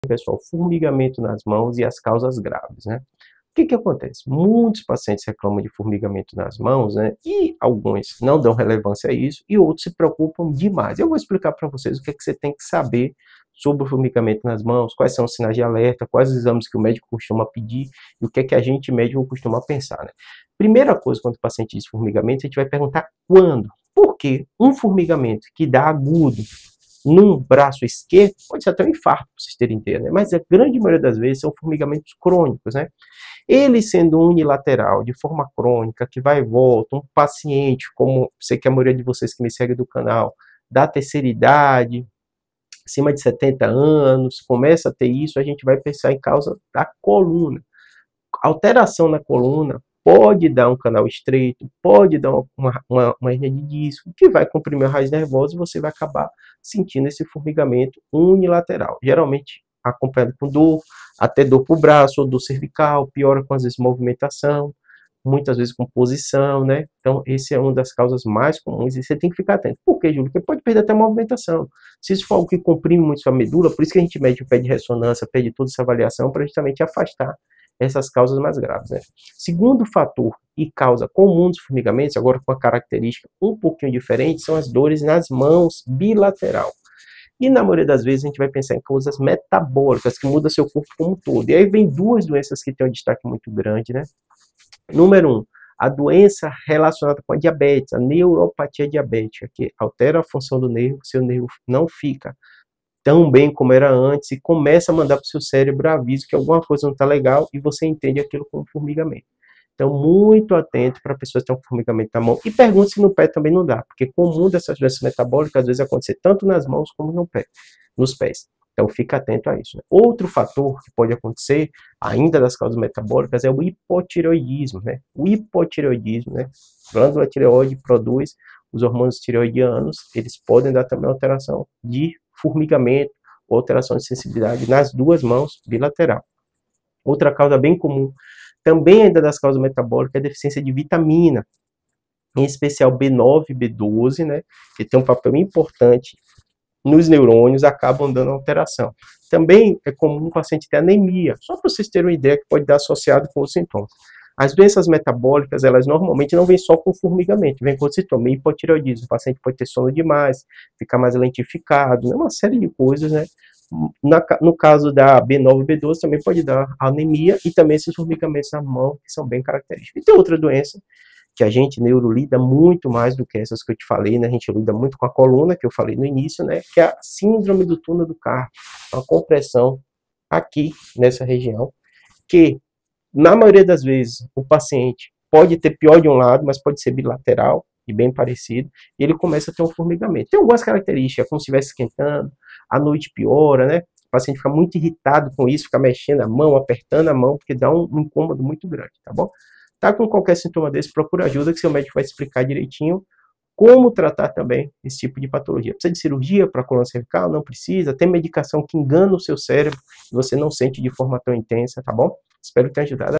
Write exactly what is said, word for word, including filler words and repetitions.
pessoal, formigamento nas mãos e as causas graves, né? O que que acontece? Muitos pacientes reclamam de formigamento nas mãos, né? E alguns não dão relevância a isso e outros se preocupam demais. Eu vou explicar para vocês o que é que você tem que saber sobre o formigamento nas mãos, quais são os sinais de alerta, quais os exames que o médico costuma pedir e o que é que a gente médico costuma pensar, né? Primeira coisa, quando o paciente diz formigamento, a gente vai perguntar quando. Por quê? Um formigamento que dá agudo num braço esquerdo, pode ser até um infarto, para vocês terem ideia, né? Mas a grande maioria das vezes são formigamentos crônicos, né? Ele sendo unilateral, de forma crônica, que vai e volta, um paciente, como sei que a maioria de vocês que me seguem do canal, da terceira idade, acima de setenta anos, começa a ter isso, a gente vai pensar em causa da coluna. Alteração na coluna pode dar um canal estreito, pode dar uma, uma, uma hernia de disco, que vai comprimir a raiz nervosa e você vai acabar sentindo esse formigamento unilateral. Geralmente acompanhado com dor, até dor para o braço ou dor cervical, piora com às vezes movimentação, muitas vezes com posição, né? Então, esse é uma das causas mais comuns e você tem que ficar atento. Por quê, Júlio? Porque pode perder até a movimentação. Se isso for algo que comprime muito sua medula, por isso que a gente mede o pé de ressonância, pede toda essa avaliação para justamente afastar essas causas mais graves, né? Segundo fator e causa comum dos formigamentos, agora com uma característica um pouquinho diferente, são as dores nas mãos bilateral. E na maioria das vezes a gente vai pensar em causas metabólicas, que mudam seu corpo como um todo. E aí vem duas doenças que têm um destaque muito grande, né? Número um, a doença relacionada com a diabetes, a neuropatia diabética, que altera a função do nervo, seu nervo não fica tão bem como era antes e começa a mandar para o seu cérebro aviso que alguma coisa não está legal e você entende aquilo como formigamento. Então, muito atento para pessoas que têm um formigamento na mão. E pergunte se no pé também não dá, porque comum dessas doenças metabólicas às vezes acontecer tanto nas mãos como no pé, nos pés. Então, fica atento a isso, né? Outro fator que pode acontecer, ainda das causas metabólicas, é o hipotireoidismo, né? O hipotireoidismo, né? A glândula tireoide produz os hormônios tireoidianos, eles podem dar também alteração de formigamento ou alteração de sensibilidade nas duas mãos bilateral. Outra causa bem comum, também ainda das causas metabólicas, é a deficiência de vitamina, em especial B nove e B doze, né? Que tem um papel importante nos neurônios, acabam dando alteração. Também é comum o paciente ter anemia, só para vocês terem uma ideia que pode dar associado com os sintomas. As doenças metabólicas, elas normalmente não vêm só com formigamento, vêm com sintoma, hipotireoidismo, o paciente pode ter sono demais, ficar mais lentificado, né? Uma série de coisas, né? Na, no caso da B nove e B doze também pode dar anemia e também esses formigamentos na mão, que são bem característicos. E tem outra doença que a gente neuro lida muito mais do que essas que eu te falei, né? A gente lida muito com a coluna, que eu falei no início, né? Que é a síndrome do túnel do carpo, uma compressão aqui nessa região, que na maioria das vezes o paciente pode ter pior de um lado, mas pode ser bilateral e bem parecido, e ele começa a ter um formigamento. Tem algumas características, como se estivesse esquentando, à noite piora, né? O paciente fica muito irritado com isso, fica mexendo a mão, apertando a mão, porque dá um, um incômodo muito grande, tá bom? Tá com qualquer sintoma desse, procura ajuda, que seu médico vai explicar direitinho como tratar também esse tipo de patologia. Precisa de cirurgia para a coluna cervical? Não precisa. Tem medicação que engana o seu cérebro e você não sente de forma tão intensa, tá bom? Espero ter ajudado.